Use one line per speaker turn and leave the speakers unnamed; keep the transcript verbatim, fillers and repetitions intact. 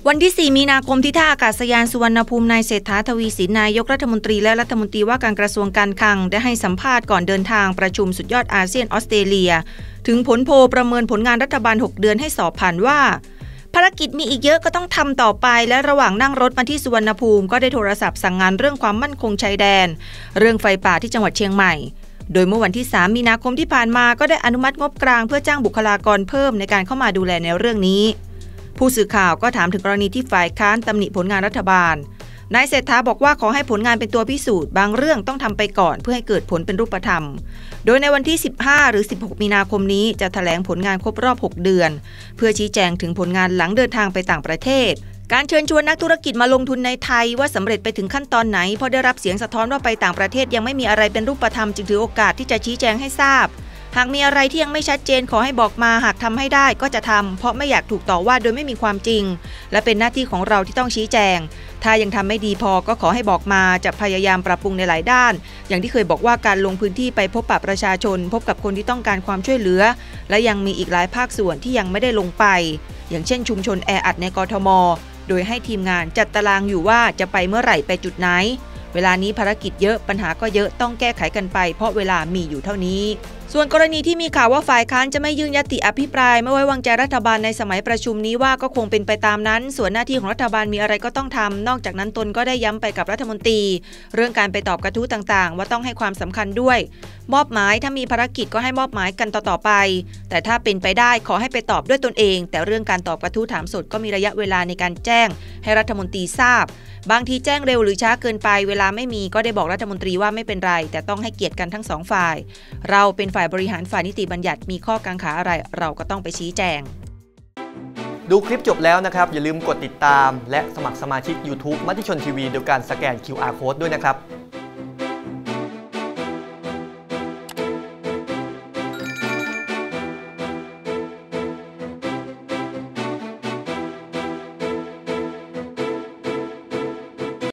วันที่สี่มีนาคมที่ท่าอากาศยานสุวรรณภูมินายเศรษฐาทวีสินนายกรัฐมนตรีและรัฐมนตรีว่าการกระทรวงการคลังได้ให้สัมภาษณ์ก่อนเดินทางประชุมสุดยอดอาเซียนออสเตรเลียถึงผลโพลประเมินผลงานรัฐบาลหกเดือนให้สอบผ่านว่าภารกิจมีอีกเยอะก็ต้องทำต่อไปและระหว่างนั่งรถมาที่สุวรรณภูมิก็ได้โทรศัพท์สั่งงานเรื่องความมั่นคงชายแดนเรื่องไฟป่าที่จังหวัดเชียงใหม่โดยเมื่อวันที่สามมีนาคมที่ผ่านมาก็ได้อนุมัติงบกลางเพื่อจ้างบุคลากรเพิ่มในการเข้ามาดูแลในเรื่องนี้ผู้สื่อข่าวก็ถามถึงกรณีที่ฝ่ายค้านตำหนิผลงานรัฐบาลนายเศรษฐาบอกว่าขอให้ผลงานเป็นตัวพิสูจน์บางเรื่องต้องทำไปก่อนเพื่อให้เกิดผลเป็นรูปธรรมโดยในวันที่สิบห้าหรือสิบหกมีนาคมนี้จะแถลงผลงานครบรอบหกเดือนเพื่อชี้แจงถึงผลงานหลังเดินทางไปต่างประเทศการเชิญชวนนักธุรกิจมาลงทุนในไทยว่าสำเร็จไปถึงขั้นตอนไหนเพราะได้รับเสียงสะท้อนว่าไปต่างประเทศยังไม่มีอะไรเป็นรูปธรรมจึงถือโอกาสที่จะชี้แจงให้ทราบหากมีอะไรที่ยังไม่ชัดเจนขอให้บอกมาหากทำให้ได้ก็จะทำเพราะไม่อยากถูกต่อว่าโดยไม่มีความจริงและเป็นหน้าที่ของเราที่ต้องชี้แจงถ้ายังทำไม่ดีพอก็ขอให้บอกมาจะพยายามปรับปรุงในหลายด้านอย่างที่เคยบอกว่าการลงพื้นที่ไปพบปะประชาชนพบกับคนที่ต้องการความช่วยเหลือและยังมีอีกหลายภาคส่วนที่ยังไม่ได้ลงไปอย่างเช่นชุมชนแออัดในกทมโดยให้ทีมงานจัดตารางอยู่ว่าจะไปเมื่อไหร่ไปจุดไหนเวลานี้ภารกิจเยอะปัญหาก็เยอะต้องแก้ไขกันไปเพราะเวลามีอยู่เท่านี้ส่วนกรณีที่มีข่าวว่าฝ่ายค้านจะไม่ยื่นญัตติอภิปรายไม่ไว้วางใจรัฐบาลในสมัยประชุมนี้ว่าก็คงเป็นไปตามนั้นส่วนหน้าที่ของรัฐบาลมีอะไรก็ต้องทำนอกจากนั้นตนก็ได้ย้ำไปกับรัฐมนตรีเรื่องการไปตอบกระทู้ต่างๆว่าต้องให้ความสำคัญด้วยมอบหมายถ้ามีภารกิจก็ให้มอบหมายกันต่อๆไปแต่ถ้าเป็นไปได้ขอให้ไปตอบด้วยตนเองแต่เรื่องการตอบกระทู้ถามสดก็มีระยะเวลาในการแจ้งให้รัฐมนตรีทราบบางทีแจ้งเร็วหรือช้าเกินไปเวลาไม่มีก็ได้บอกรัฐมนตรีว่าไม่เป็นไรแต่ต้องให้เกียรติกันทั้งสองฝ่ายเราเป็นฝ่ายบริหารฝ่ายนิติบัญญัติมีข้อกังขาอะไรเราก็ต้องไปชี้แจง
ดูคลิปจบแล้วนะครับอย่าลืมกดติดตามและสมัครสมาชิก YouTube มติชนทีวีโดยการสแกน คิว อาร์ Code ด้วยนะครับ